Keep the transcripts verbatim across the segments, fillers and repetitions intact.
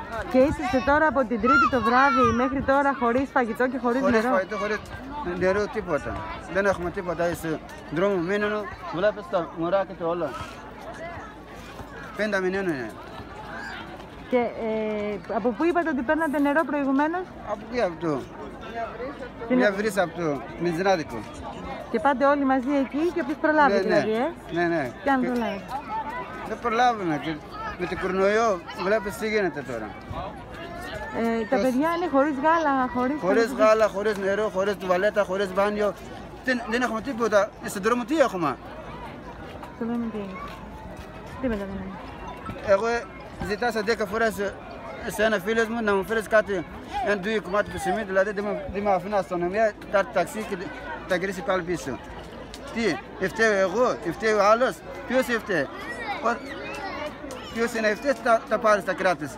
Και είσαστε τώρα από την Τρίτη το βράδυ μέχρι τώρα χωρίς φαγητό και χωρίς, χωρίς νερό. φαγητό, χωρίς νερό, τίποτα. Δεν έχουμε τίποτα. Στον δρόμο μείνουν, βλέπεις τα μωράκια και όλα. Πέντε μηνών είναι. Και ε, από πού είπατε ότι παίρνατε νερό προηγουμένως? Από εκεί από το. Την... Μια βρύσα από το Μιζνάδικο. Και πάτε όλοι μαζί εκεί και όποιος προλάβει Ναι, δηλαδή, ναι. ε? Ναι, ναι. Και αν Και- προλάβει. Δεν προλάβουμε. Και με την κορονοϊό βλέπεις τι γίνεται τώρα. Ε, τα παιδιά είναι χωρίς γάλα, χωρίς... Χωρίς γάλα, χωρίς νερό, χωρίς τουαλέτα, χωρίς μπάνιο. Δεν, δεν έχουμε τίποτα. Στον δρόμο τι έχουμε. Στο δούμε τι είναι. Τίποτα δεν είναι. Εγώ ζητάσα δέκα φορές σε ένα φίλο μου να μου φέρεις κάτι, ένα δύο κομμάτι ψωμί, δηλαδή δεν με- δεν με αφήνει αστυνομία, κάτι ταξί και τα γυρίσει πάλι πίσω. Τι, φταίω εγώ, φταίει ο άλλος, ποιος φταίει. Ο- Ποιος είναι φταίει, τα, τα πάρει στα κράτη.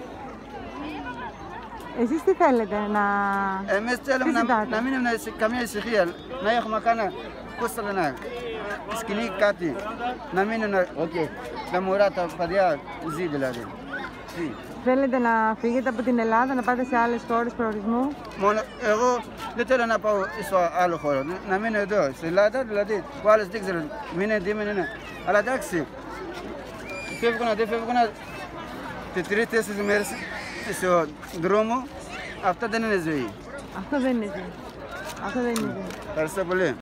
Εσείς τι θέλετε να... Εμείς θέλουμε Τι να, ζητάτε? να μην έχουμε σε- καμία ησυχία, να έχουμε κάνα, πώς το λένε, σκηνή κάτι, να μην είναι, okay. Τα μωρά, τα παιδιά ζει δηλαδή. Τι. Θέλετε να φύγετε από την Ελλάδα, να πάτε σε άλλες χώρες προορισμού? Μόνο εγώ δεν θέλω να πάω στο άλλο χώρο, να μείνω εδώ. Στην Ελλάδα δηλαδή, ο άλλος δεν ξέρω, μείνε, τι μείνε. Αλλά εντάξει, φεύγουν, δεν φεύγουν και τρεις-τέσσερις μέρες στο δρόμο, αυτό δεν είναι ζωή. Αυτό δεν είναι ζωή. Αυτό δεν είναι ζωή. Ευχαριστώ πολύ.